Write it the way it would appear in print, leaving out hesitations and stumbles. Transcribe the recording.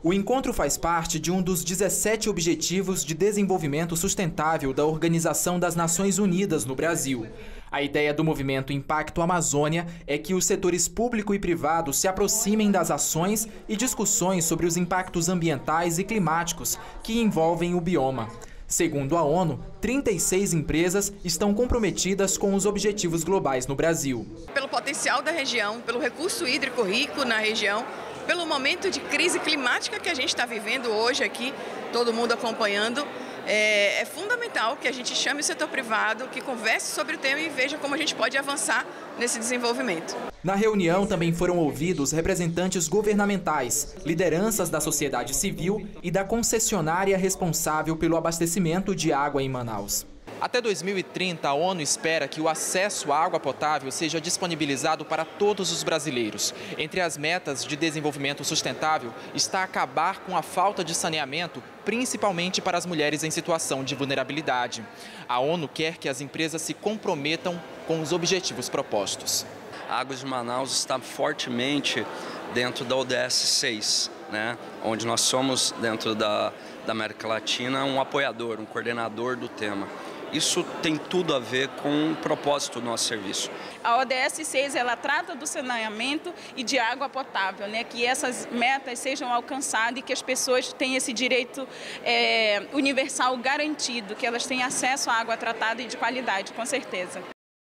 O encontro faz parte de um dos 17 Objetivos de Desenvolvimento Sustentável da Organização das Nações Unidas no Brasil. A ideia do movimento Impacto Amazônia é que os setores público e privado se aproximem das ações e discussões sobre os impactos ambientais e climáticos que envolvem o bioma. Segundo a ONU, 36 empresas estão comprometidas com os objetivos globais no Brasil. Pelo potencial da região, pelo recurso hídrico rico na região, pelo momento de crise climática que a gente está vivendo hoje aqui, todo mundo acompanhando, é fundamental que a gente chame o setor privado, que converse sobre o tema e veja como a gente pode avançar nesse desenvolvimento. Na reunião também foram ouvidos representantes governamentais, lideranças da sociedade civil e da concessionária responsável pelo abastecimento de água em Manaus. Até 2030, a ONU espera que o acesso à água potável seja disponibilizado para todos os brasileiros. Entre as metas de desenvolvimento sustentável está acabar com a falta de saneamento, principalmente para as mulheres em situação de vulnerabilidade. A ONU quer que as empresas se comprometam com os objetivos propostos. A Águas de Manaus está fortemente dentro da ODS 6, onde nós somos, dentro da América Latina, um apoiador, um coordenador do tema. Isso tem tudo a ver com o propósito do nosso serviço. A ODS 6 ela trata do saneamento e de água potável, que essas metas sejam alcançadas e que as pessoas tenham esse direito universal garantido, que elas tenham acesso à água tratada e de qualidade, com certeza.